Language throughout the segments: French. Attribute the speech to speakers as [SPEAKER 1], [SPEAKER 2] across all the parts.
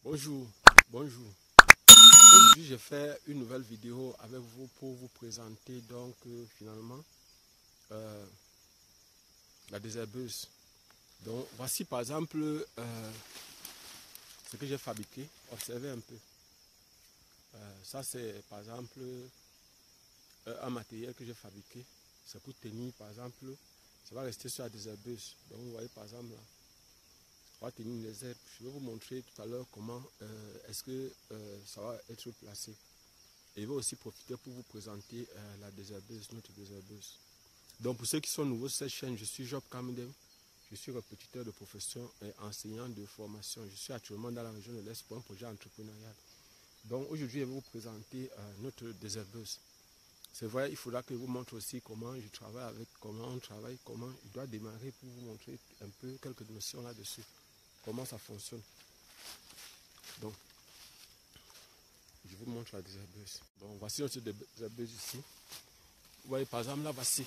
[SPEAKER 1] Bonjour, bonjour. Aujourd'hui, j'ai fait une nouvelle vidéo avec vous pour vous présenter donc finalement la désherbeuse. Donc voici par exemple ce que j'ai fabriqué. Observez un peu. Ça c'est par exemple un matériel que j'ai fabriqué. C'est pour tenir par exemple, ça va rester sur la désherbeuse. Donc vous voyez par exemple là. On va tenir les herbes. Je vais vous montrer tout à l'heure comment est-ce que ça va être placé. Et je vais aussi profiter pour vous présenter la désherbeuse, notre désherbeuse. Donc pour ceux qui sont nouveaux sur cette chaîne, je suis Job Kamdem. Je suis répétiteur de profession et enseignant de formation. Je suis actuellement dans la région de l'Est pour un projet entrepreneurial. Donc aujourd'hui, je vais vous présenter notre désherbeuse. C'est vrai, il faudra que je vous montre aussi comment je travaille avec, comment on travaille, comment je dois démarrer pour vous montrer un peu quelques notions là-dessus. Comment ça fonctionne. Donc, je vous montre la désherbeuse. Donc, voici notre désherbeuse ici. Vous voyez par exemple là, voici.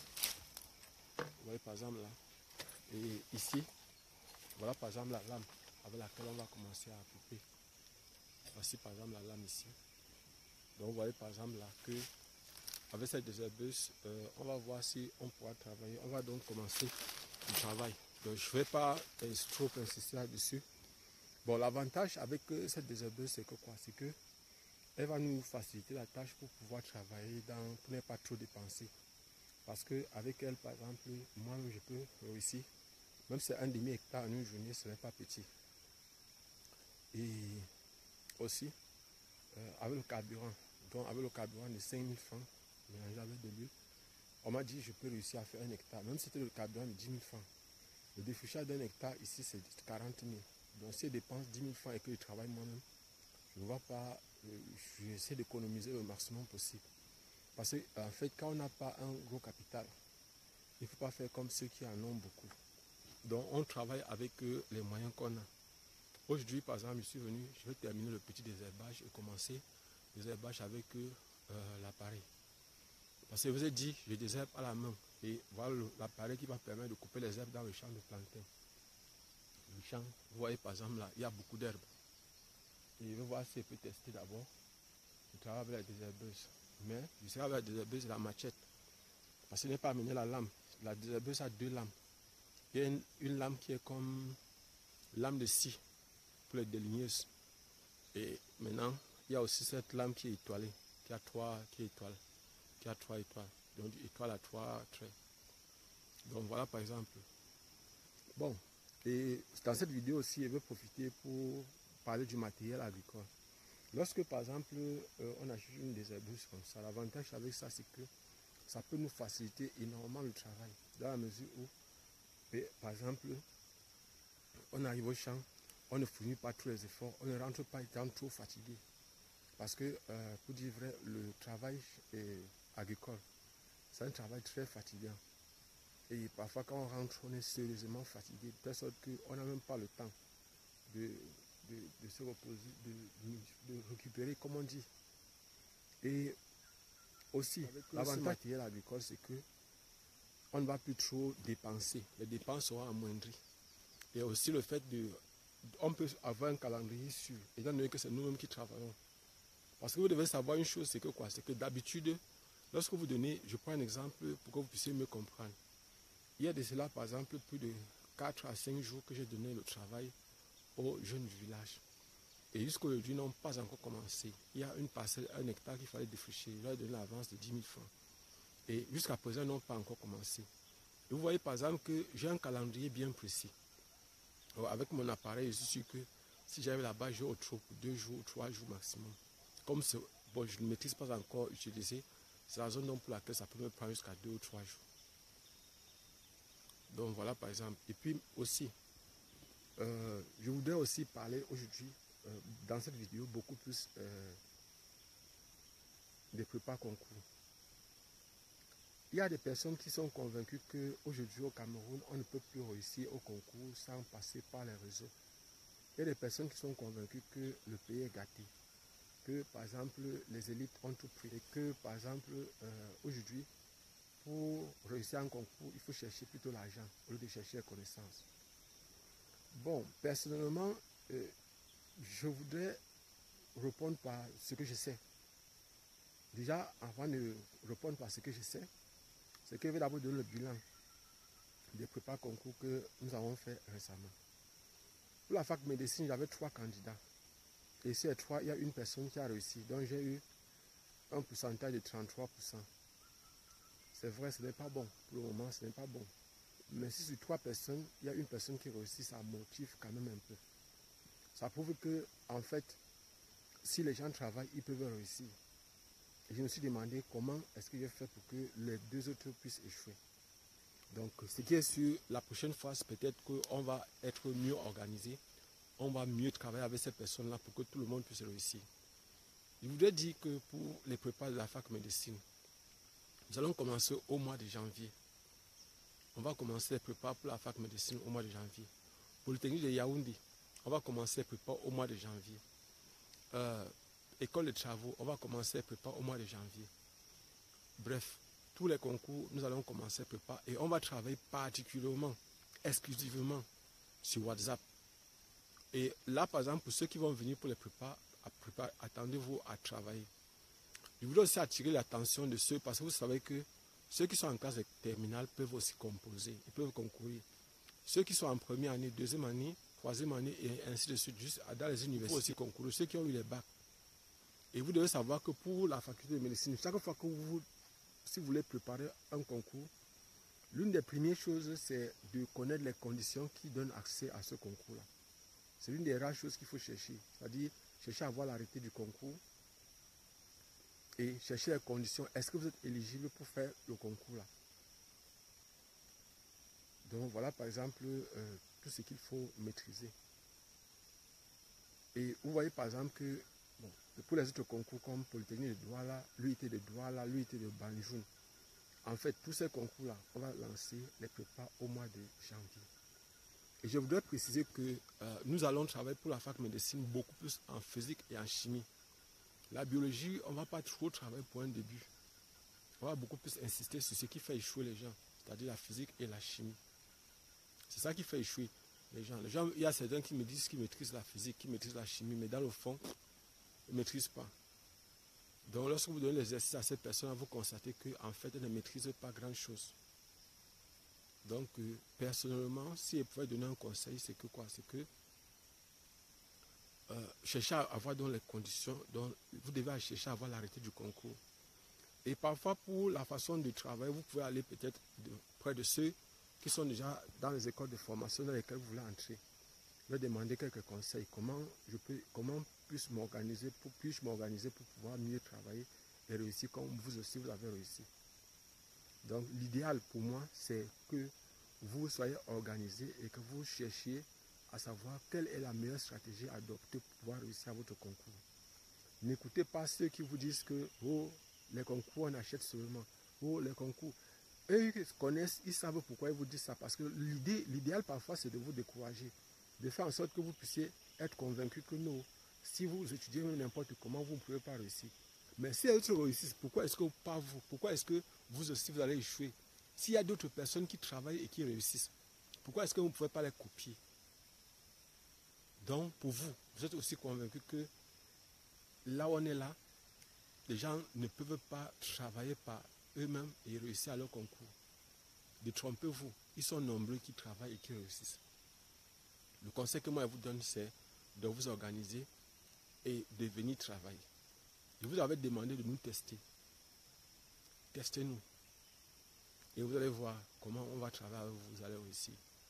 [SPEAKER 1] Vous voyez par exemple là. Et ici, voilà par exemple la lame avec laquelle on va commencer à couper. Voici par exemple la lame ici. Donc, vous voyez par exemple là que avec cette désherbeuse, on va voir si on pourra travailler. On va donc commencer le travail. Donc, je ne vais pas trop insister là-dessus. Bon, l'avantage avec cette désherbeuse, c'est que quoi? C'est que elle va nous faciliter la tâche pour pouvoir travailler, pour ne pas trop dépenser. Parce qu'avec elle, par exemple, moi-même, je peux réussir. Même si c'est un demi-hectare en une journée, ce n'est pas petit. Et aussi, avec le carburant, donc avec le carburant de 5000 francs, mélangé avec de l'huile, on m'a dit que je peux réussir à faire un hectare. Même si c'était le carburant de 10 000 francs. Le défrichage d'un hectare ici, c'est 40 000. Donc si je dépense 10 000 francs et que je travaille moi-même, je ne vois pas, j'essaie d'économiser le maximum possible. Parce qu'en fait, quand on n'a pas un gros capital, il ne faut pas faire comme ceux qui en ont beaucoup. Donc on travaille avec les moyens qu'on a. Aujourd'hui, par exemple, je suis venu, je vais terminer le petit désherbage et commencer le désherbage avec l'appareil. Parce que je vous ai dit, je désherbe à la main. Et voilà l'appareil qui va permettre de couper les herbes dans le champ de plantain. Le champ, vous voyez par exemple là, il y a beaucoup d'herbes. Et je vais voir si je peux tester d'abord. Je travaille avec la désherbeuse. Mais je serai avec la désherbeuse et la machette. Parce que je n'ai pas amené la lame. La désherbeuse a deux lames. Il y a une lame qui est comme lame de scie pour les déligneuses. Et maintenant, il y a aussi cette lame qui est étoilée, qui a trois étoiles. Donc étoile à 3 traits. Donc voilà par exemple. Bon, et dans cette vidéo aussi, je vais profiter pour parler du matériel agricole. Lorsque par exemple, on achète une désherbeuse comme ça, l'avantage avec ça, c'est que ça peut nous faciliter énormément le travail. Dans la mesure où, par exemple, on arrive au champ, on ne fournit pas tous les efforts, on ne rentre pas étant trop fatigué. Parce que, pour dire vrai, le travail agricole, c'est un travail très fatigant. Et parfois, quand on rentre, on est sérieusement fatigué, de telle sorte qu'on n'a même pas le temps de se reposer, de récupérer, comme on dit. Et aussi, l'avantage de l'agricole, c'est que on ne va plus trop dépenser. Les dépenses seront amoindries. Et aussi le fait on peut avoir un calendrier sûr, étant donné que c'est nous-mêmes qui travaillons. Parce que vous devez savoir une chose, c'est que quoi? C'est que d'habitude, lorsque vous donnez, je prends un exemple pour que vous puissiez me comprendre. Il y a de cela, par exemple, plus de 4 à 5 jours que j'ai donné le travail aux jeunes du village. Et jusqu'aujourd'hui, ils n'ont pas encore commencé. Il y a une parcelle, un hectare qu'il fallait défricher. Je leur ai donné l'avance de 10 000 francs. Et jusqu'à présent, ils n'ont pas encore commencé. Et vous voyez par exemple que j'ai un calendrier bien précis. Alors, avec mon appareil, je suis sûr que si j'arrive là-bas, j'ai au trop pour 2 jours, 3 jours maximum. Comme bon, je ne maîtrise pas encore utiliser, c'est la zone pour laquelle ça peut me prendre jusqu'à 2 ou 3 jours. Donc voilà par exemple. Et puis aussi, je voudrais aussi parler aujourd'hui, dans cette vidéo, beaucoup plus des prépas concours. Il y a des personnes qui sont convaincues qu'aujourd'hui au Cameroun, on ne peut plus réussir au concours sans passer par les réseaux. Il y a des personnes qui sont convaincues que le pays est gâté, que par exemple les élites ont tout pris et que par exemple aujourd'hui, pour réussir un concours, il faut chercher plutôt l'argent au lieu de chercher la connaissance. Bon, personnellement, je voudrais répondre par ce que je sais. Déjà, avant de répondre par ce que je sais, c'est que je vais d'abord donner le bilan des prépas concours que nous avons fait récemment. Pour la fac de médecine, j'avais 3 candidats. Et sur les 3, il y a une personne qui a réussi. Donc j'ai eu un pourcentage de 33%. C'est vrai, ce n'est pas bon. Pour le moment, ce n'est pas bon. Mais si sur 3 personnes, il y a une personne qui réussit, ça motive quand même un peu. Ça prouve que, en fait, si les gens travaillent, ils peuvent réussir. Et je me suis demandé comment est-ce que j'ai fait pour que les 2 autres puissent échouer. Donc, ce qui est sûr, la prochaine fois, c'est peut-être qu'on va être mieux organisé. On va mieux travailler avec ces personnes-là pour que tout le monde puisse réussir. Je voudrais dire que pour les prépas de la fac médecine, nous allons commencer au mois de janvier. On va commencer les prépas pour la fac médecine au mois de janvier. Polytechnique de Yaoundé, on va commencer les prépas au mois de janvier. École de travaux, on va commencer les prépas au mois de janvier. Bref, tous les concours, nous allons commencer les prépas et on va travailler particulièrement, exclusivement sur WhatsApp. Et là, par exemple, pour ceux qui vont venir pour les prépas, attendez-vous à travailler. Je voudrais aussi attirer l'attention de ceux, parce que vous savez que ceux qui sont en classe de terminale peuvent aussi composer, ils peuvent concourir. Ceux qui sont en première année, deuxième année, troisième année et ainsi de suite, juste dans les universités, peuvent aussi concourir. Ceux qui ont eu les bacs. Et vous devez savoir que pour la faculté de médecine, chaque fois que si vous voulez préparer un concours, l'une des premières choses, c'est de connaître les conditions qui donnent accès à ce concours-là. C'est l'une des rares choses qu'il faut chercher. C'est-à-dire, chercher à voir l'arrêté du concours et chercher les conditions. Est-ce que vous êtes éligible pour faire le concours là? Donc voilà par exemple tout ce qu'il faut maîtriser. Et vous voyez par exemple que bon, pour les autres concours comme Polytechnique de Douala, l'UIT de Douala, l'UIT de Banjoun, en fait tous ces concours là, on va lancer les prépas au mois de janvier. Et je voudrais préciser que nous allons travailler pour la fac médecine beaucoup plus en physique et en chimie. La biologie, on ne va pas trop travailler pour un début. On va beaucoup plus insister sur ce qui fait échouer les gens, c'est-à-dire la physique et la chimie. C'est ça qui fait échouer les gens. Il y a certains qui me disent qu'ils maîtrisent la physique, qu'ils maîtrisent la chimie, mais dans le fond, ils ne maîtrisent pas. Donc lorsque vous donnez l'exercice à cette personne, vous constatez qu'en fait, elle ne maîtrise pas grand-chose. Donc, personnellement, si elle pouvait donner un conseil, c'est que quoi? C'est que cherchez à avoir dans les conditions, vous devez chercher à avoir l'arrêté du concours. Et parfois, pour la façon de travailler, vous pouvez aller peut-être près de ceux qui sont déjà dans les écoles de formation dans lesquelles vous voulez entrer. Leur demander quelques conseils. Comment puis-je m'organiser pour pouvoir mieux travailler et réussir comme vous aussi vous avez réussi. Donc, l'idéal pour moi, c'est que vous soyez organisé et que vous cherchiez à savoir quelle est la meilleure stratégie à adopter pour pouvoir réussir à votre concours. N'écoutez pas ceux qui vous disent que les concours on achète seulement. Les concours. Eux ils connaissent, ils savent pourquoi ils vous disent ça. Parce que l'idéal parfois c'est de vous décourager. De faire en sorte que vous puissiez être convaincu que non. Si vous étudiez n'importe comment, vous ne pouvez pas réussir. Mais si les autres réussissent, pourquoi est-ce que pas vous? Pourquoi est-ce que vous aussi vous allez échouer? S'il y a d'autres personnes qui travaillent et qui réussissent, pourquoi est-ce que vous ne pouvez pas les copier? Donc, pour vous, vous êtes aussi convaincu que là où on est là, les gens ne peuvent pas travailler par eux-mêmes et réussir à leur concours. Détrompez-vous, ils sont nombreux qui travaillent et qui réussissent. Le conseil que moi je vous donne, c'est de vous organiser et de venir travailler. Je vous avais demandé de nous tester. Testez-nous. Et vous allez voir comment on va travailler avec vous, vous allez réussir.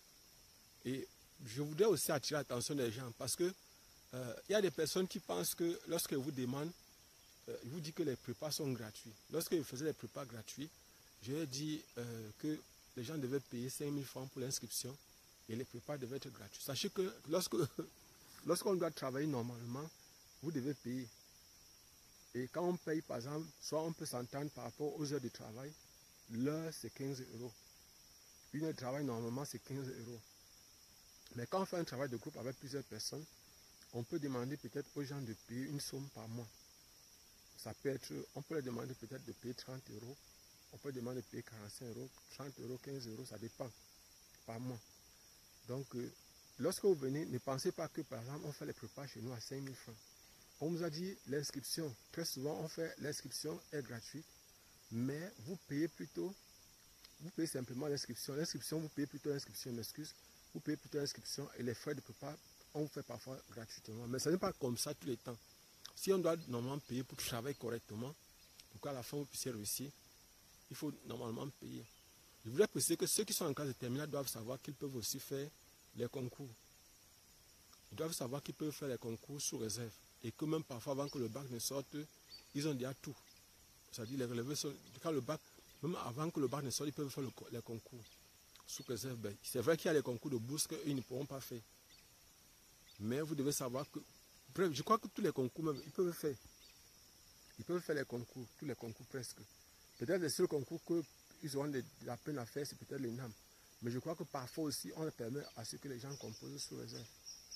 [SPEAKER 1] Et je voudrais aussi attirer l'attention des gens parce que il y a des personnes qui pensent que lorsqu'ils vous demandent, ils vous disent que les prépas sont gratuits. Lorsque je faisais les prépas gratuits, je leur ai dit que les gens devaient payer 5 000 francs pour l'inscription et les prépas devaient être gratuits. Sachez que lorsqu'on doit travailler normalement, vous devez payer. Et quand on paye, par exemple, soit on peut s'entendre par rapport aux heures de travail, l'heure c'est 15 €. Une heure de travail normalement c'est 15 €. Mais quand on fait un travail de groupe avec plusieurs personnes, on peut demander peut-être aux gens de payer une somme par mois. Ça peut être, on peut leur demander peut-être de payer 30 €, on peut demander de payer 45 €, 30 €, 15 €, ça dépend par mois. Donc, lorsque vous venez, ne pensez pas que par exemple on fait les prépas chez nous à 5 000 francs. On vous a dit l'inscription. Très souvent on fait l'inscription est gratuite, mais vous payez plutôt, vous payez simplement l'inscription. L'inscription, vous payez plutôt l'inscription, m'excuse, vous payez plutôt l'inscription et les frais de prépa, on vous fait parfois gratuitement. Mais ce n'est pas comme ça tous les temps. Si on doit normalement payer pour travailler correctement, pour qu'à la fin vous puissiez réussir, il faut normalement payer. Je voudrais préciser que ceux qui sont en classe de terminale doivent savoir qu'ils peuvent aussi faire les concours. Ils doivent savoir qu'ils peuvent faire les concours sous réserve. Et que même parfois, avant que le bac ne sorte, ils ont déjà tout. C'est-à-dire les relevés sont, quand le bac, même avant que le bac ne sorte, ils peuvent faire les concours sous réserve. Ben, c'est vrai qu'il y a les concours de bourse qu'ils ne pourront pas faire. Mais vous devez savoir que, bref, je crois que tous les concours, même, ils peuvent faire. Ils peuvent faire les concours, tous les concours presque. Peut-être les seuls concours qu'ils auront de la peine à faire, c'est peut-être l'ENAM. Mais je crois que parfois aussi, on permet à ce que les gens composent sous réserve.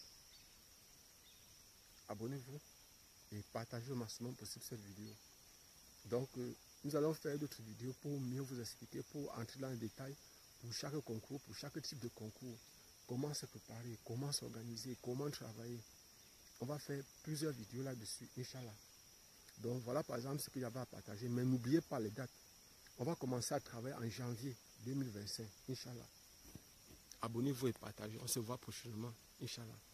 [SPEAKER 1] Abonnez-vous et partagez au maximum possible cette vidéo. Donc, nous allons faire d'autres vidéos pour mieux vous expliquer, pour entrer dans les détails pour chaque concours, pour chaque type de concours. Comment se préparer, comment s'organiser, comment travailler. On va faire plusieurs vidéos là-dessus, Inch'Allah. Donc, voilà par exemple ce qu'il y avait à partager. Mais n'oubliez pas les dates. On va commencer à travailler en janvier 2025, Inch'Allah. Abonnez-vous et partagez. On se voit prochainement, Inch'Allah.